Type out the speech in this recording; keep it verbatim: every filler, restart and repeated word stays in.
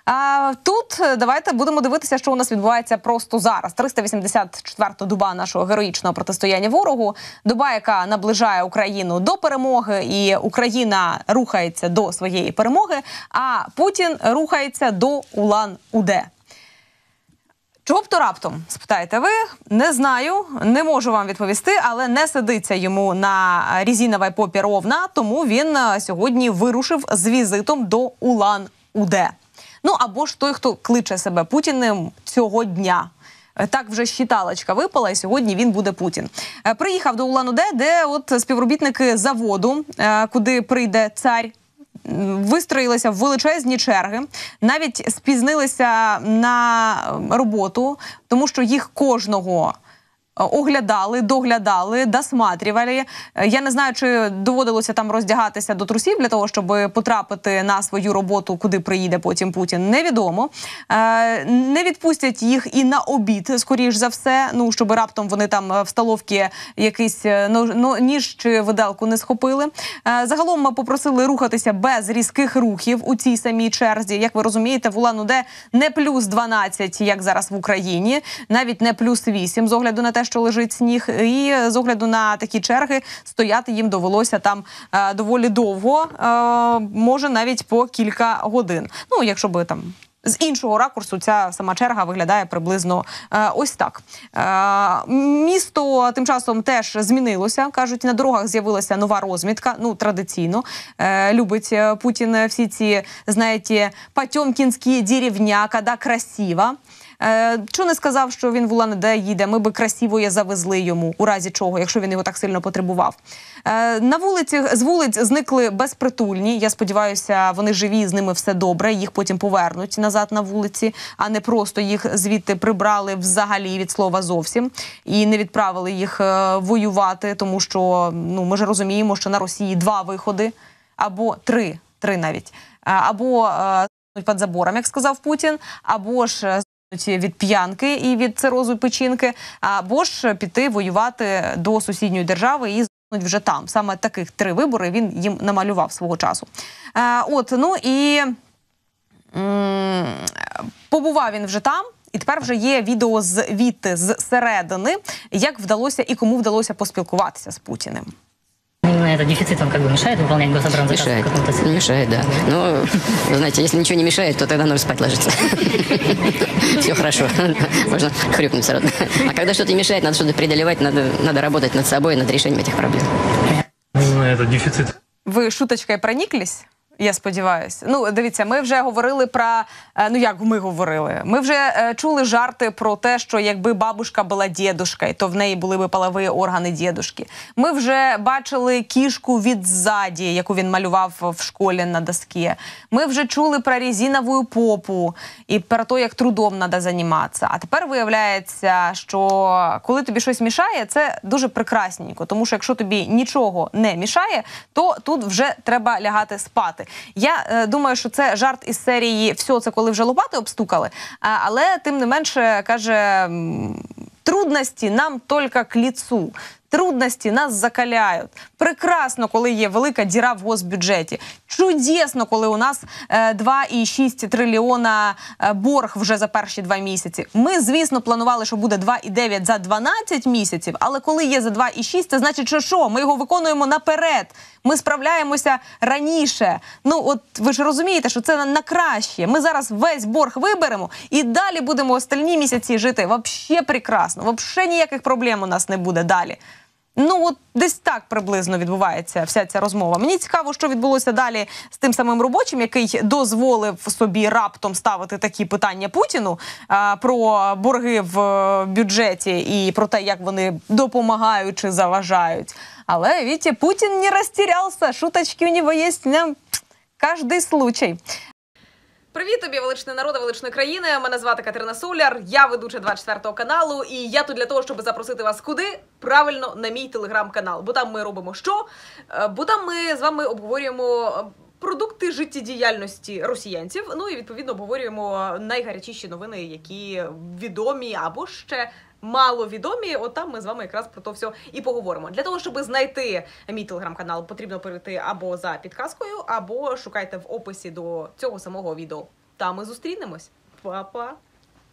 А тут давайте будемо дивитися, що у нас відбувається просто зараз. триста вісімдесят четверта доба нашого героїчного протистояння ворогу. Доба, яка наближає Україну до перемоги, і Україна рухається до своєї перемоги, а Путін рухається до Улан-Удэ. Чого б то раптом, спитаєте ви? Не знаю, не можу вам відповісти, але не сидиться йому на резиновій попі ровна, тому він сьогодні вирушив з візитом до Улан-Удэ. Ну, або ж той, хто кличе себе Путіним цього дня. Так вже щиталочка випала, і сьогодні він буде Путін. Приїхав до Улан-Удэ, де от співробітники заводу, куди прийде цар, вистроїлися в величезні черги, навіть спізнилися на роботу, тому що їх кожного оглядали, доглядали, досматрювали. Я не знаю, чи доводилося там роздягатися до трусів для того, щоб потрапити на свою роботу, куди приїде потім Путін, невідомо. Не відпустять їх і на обід, скоріш за все, ну, щоб раптом вони там в столовці якийсь ну, ніж чи виделку не схопили. Загалом ми попросили рухатися без різких рухів у цій самій черзі. Як ви розумієте, в Улан-Удэ не плюс дванадцять, як зараз в Україні, навіть не плюс вісім, з огляду на те, що лежить сніг, і з огляду на такі черги стояти їм довелося там е, доволі довго, е, може навіть по кілька годин. Ну, якщо би там з іншого ракурсу ця сама черга виглядає приблизно е, ось так. Е, місто тим часом теж змінилося, кажуть, на дорогах з'явилася нова розмітка, ну, традиційно. Е, любить Путін всі ці, знаєте, потьомкінські деревня, коли красиво. Е, чого не сказав, що він в Улан-Удэ їде, ми би красивоє завезли йому, у разі чого, якщо він його так сильно потребував. Е, на вулиці, з вулиць зникли безпритульні, я сподіваюся, вони живі, з ними все добре, їх потім повернуть назад на вулиці, а не просто їх звідти прибрали взагалі від слова зовсім, і не відправили їх е, воювати, тому що, ну, ми ж розуміємо, що на Росії два виходи, або три, три навіть, або е, під забором, як сказав Путін, або ж від п'янки і від цирозу печінки, або ж піти воювати до сусідньої держави і згинуть вже там. Саме таких три вибори він їм намалював свого часу. От, ну і м побував він вже там, і тепер вже є відео звідти, з середини, як вдалося і кому вдалося поспілкуватися з Путіним. Именно этот дефицит вам как бы мешает выполнять гособоронзаказ? Мешает, мешает, да. Но, знаете, если ничего не мешает, то тогда нужно спать ложиться. Все хорошо, можно хрюкнуть сразу. А когда что-то мешает, надо что-то преодолевать, надо, надо работать над собой, над решением этих проблем. Именно этот дефицит. Ви шуточкою прониклись? Я сподіваюся. Ну, дивіться, ми вже говорили про... Ну, як ми говорили? Ми вже е, чули жарти про те, що якби бабушка була дідушкою, то в неї були б полові органи дідушки. Ми вже бачили кішку від ззаді, яку він малював в школі на доскі. Ми вже чули про резинову попу і про те, як трудом треба займатися. А тепер виявляється, що коли тобі щось мішає, це дуже прекрасненько. Тому що якщо тобі нічого не мішає, то тут вже треба лягати спати. Я е, думаю, що це жарт із серії «Все, це коли вже лопати обстукали», а, але тим не менше, каже, трудності нам тільки к лицу. Трудності нас закаляють. Прекрасно, коли є велика діра в госбюджеті. Чудесно, коли у нас е, два і шість трильйона е, борг вже за перші два місяці. Ми, звісно, планували, що буде два і дев'ять за дванадцять місяців, але коли є за два і шість, це значить, що що? Ми його виконуємо наперед. Ми справляємося раніше. Ну, от ви ж розумієте, що це на краще. Ми зараз весь борг виберемо і далі будемо остальні місяці жити. Вообще прекрасно. Вообще ніяких проблем у нас не буде далі. Ну, от десь так приблизно відбувається вся ця розмова. Мені цікаво, що відбулося далі з тим самим робочим, який дозволив собі раптом ставити такі питання Путіну а, про борги в бюджеті і про те, як вони допомагають чи заважають. Але, видите, Путін не розтірявся, шуточки у нього є на кожний случай. Привіт тобі, величний народи, величної країни. Мене звати Катерина Соляр, я ведуча двадцять четвертого каналу, і я тут для того, щоб запросити вас куди? Правильно, на мій телеграм-канал. Бо там ми робимо що? Бо там ми з вами обговорюємо продукти життєдіяльності росіянців, ну і відповідно обговорюємо найгарячіші новини, які відомі або ще маловідомі. От там ми з вами якраз про то все і поговоримо. Для того, щоб знайти мій телеграм-канал, потрібно перейти або за підказкою, або шукайте в описі до цього самого відео там і зустрінемось. Па-па!